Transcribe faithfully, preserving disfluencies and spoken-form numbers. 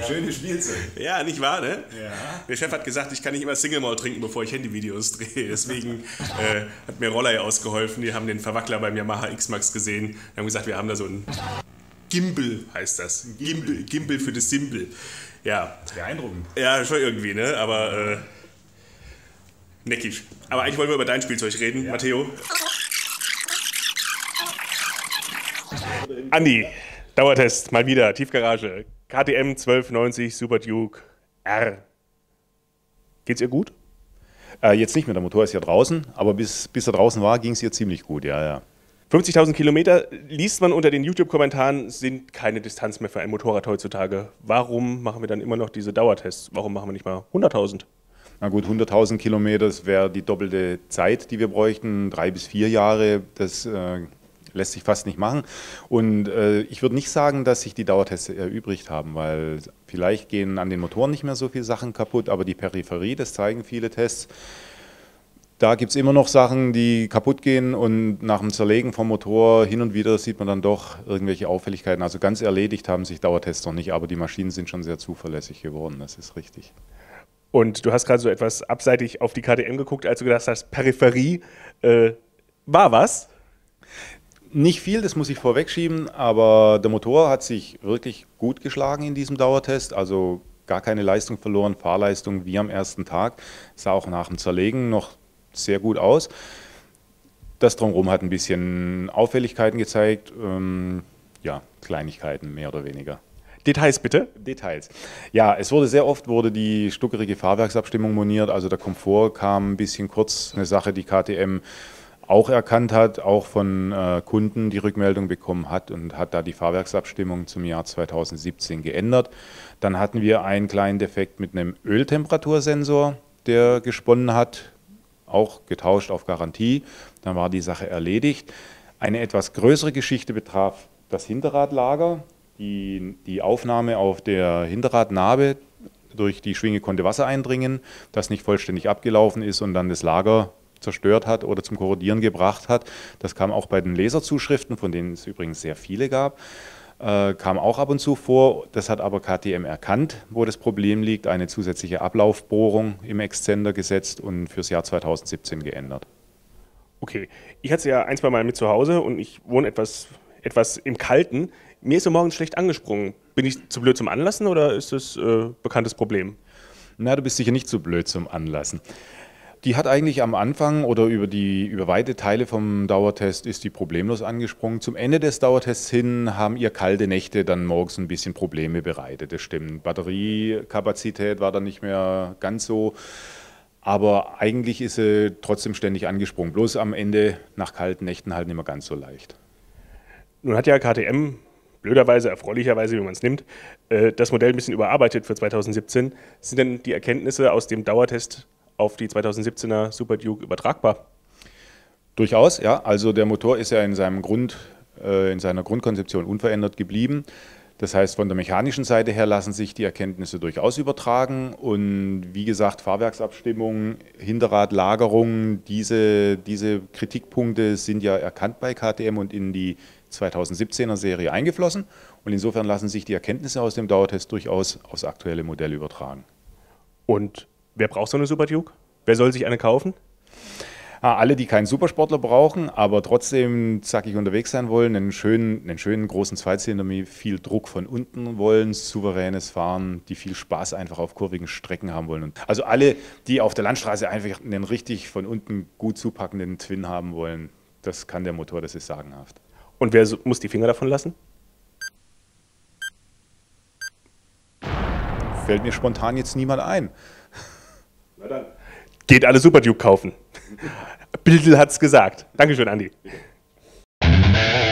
schönes Spielzeug. Ja, nicht wahr, ne? Ja. Der Chef hat gesagt, ich kann nicht immer Single Malt trinken, bevor ich Handyvideos drehe. Deswegen äh, hat mir Rollei ausgeholfen. Die haben den Verwackler beim Yamaha X-Max gesehen. Die haben gesagt, wir haben da so ein Gimbal, heißt das. Gimbal, Gimbal für das Symbol. Ja. Beeindruckend. Ja, schon irgendwie, ne? Aber äh, neckisch. Aber eigentlich wollen wir über dein Spielzeug reden, ja. Matteo. Andi, Dauertest, mal wieder, Tiefgarage. K T M zwölf neunzig Super Duke R. Geht's ihr gut? Äh, jetzt nicht mehr, der Motor ist ja draußen, aber bis, bis er draußen war, ging es ihr ziemlich gut, ja, ja. fünfzigtausend Kilometer, liest man unter den YouTube-Kommentaren, sind keine Distanz mehr für ein Motorrad heutzutage. Warum machen wir dann immer noch diese Dauertests? Warum machen wir nicht mal hunderttausend? Na gut, hunderttausend Kilometer, das wäre die doppelte Zeit, die wir bräuchten, drei bis vier Jahre, das äh, lässt sich fast nicht machen. Und äh, ich würde nicht sagen, dass sich die Dauertests erübrigt haben, weil vielleicht gehen an den Motoren nicht mehr so viele Sachen kaputt, aber die Peripherie, das zeigen viele Tests, da gibt es immer noch Sachen, die kaputt gehen und nach dem Zerlegen vom Motor hin und wieder sieht man dann doch irgendwelche Auffälligkeiten. Also ganz erledigt haben sich Dauertests noch nicht, aber die Maschinen sind schon sehr zuverlässig geworden, das ist richtig. Und du hast gerade so etwas abseitig auf die K T M geguckt, als du gedacht hast, Peripherie, äh, war was? Nicht viel, das muss ich vorwegschieben, aber der Motor hat sich wirklich gut geschlagen in diesem Dauertest, also gar keine Leistung verloren, Fahrleistung wie am ersten Tag, sah auch nach dem Zerlegen noch sehr gut aus. Das Drumherum hat ein bisschen Auffälligkeiten gezeigt, ähm, ja, Kleinigkeiten mehr oder weniger. Details bitte? Details. Ja, es wurde sehr oft wurde die stuckerige Fahrwerksabstimmung moniert, also der Komfort kam ein bisschen kurz, eine Sache, die K T M auch erkannt hat, auch von äh, Kunden die Rückmeldung bekommen hat und hat da die Fahrwerksabstimmung zum Jahr zweitausendsiebzehn geändert. Dann hatten wir einen kleinen Defekt mit einem Öltemperatursensor, der gesponnen hat, auch getauscht auf Garantie. Dann war die Sache erledigt. Eine etwas größere Geschichte betraf das Hinterradlager. Die, die Aufnahme auf der Hinterradnabe, durch die Schwinge konnte Wasser eindringen, das nicht vollständig abgelaufen ist und dann das Lager zerstört hat oder zum Korrodieren gebracht hat. Das kam auch bei den Laserzuschriften, von denen es übrigens sehr viele gab, äh, kam auch ab und zu vor. Das hat aber K T M erkannt, wo das Problem liegt, eine zusätzliche Ablaufbohrung im Exzender gesetzt und fürs Jahr zweitausendsiebzehn geändert. Okay, ich hatte es ja ein, zwei Mal mit zu Hause und ich wohne etwas, etwas im Kalten. Mir ist so morgens schlecht angesprungen. Bin ich zu blöd zum Anlassen oder ist das äh, bekanntes Problem? Na, du bist sicher nicht zu blöd zum Anlassen. Die hat eigentlich am Anfang oder über, die, über weite Teile vom Dauertest ist die problemlos angesprungen. Zum Ende des Dauertests hin haben ihr kalte Nächte dann morgens ein bisschen Probleme bereitet. Das stimmt. Batteriekapazität war dann nicht mehr ganz so. Aber eigentlich ist sie trotzdem ständig angesprungen. Bloß am Ende nach kalten Nächten halt nicht mehr ganz so leicht. Nun hat ja K T M, blöderweise, erfreulicherweise, wie man es nimmt, das Modell ein bisschen überarbeitet für zweitausendsiebzehn. Sind denn die Erkenntnisse aus dem Dauertest auf die zweitausendsiebzehner Super Duke übertragbar? Durchaus, ja. Also der Motor ist ja in, seinem Grund, äh, in seiner Grundkonzeption unverändert geblieben. Das heißt, von der mechanischen Seite her lassen sich die Erkenntnisse durchaus übertragen. Und wie gesagt, Fahrwerksabstimmung, Hinterradlagerung, diese, diese Kritikpunkte sind ja erkannt bei K T M und in die zweitausendsiebzehner Serie eingeflossen. Und insofern lassen sich die Erkenntnisse aus dem Dauertest durchaus aufs aktuelle Modell übertragen. Und wer braucht so eine Super Duke? Wer soll sich eine kaufen? Ah, alle, die keinen Supersportler brauchen, aber trotzdem zackig unterwegs sein wollen, einen schönen, einen schönen großen Zweizylinder mit viel Druck von unten wollen, souveränes Fahren, die viel Spaß einfach auf kurvigen Strecken haben wollen. Und also alle, die auf der Landstraße einfach einen richtig von unten gut zupackenden Twin haben wollen, das kann der Motor, das ist sagenhaft. Und wer muss die Finger davon lassen? Fällt mir spontan jetzt niemand ein. Na dann. Geht alle Super Duke kaufen. Bildl hat's gesagt. Dankeschön, Andi.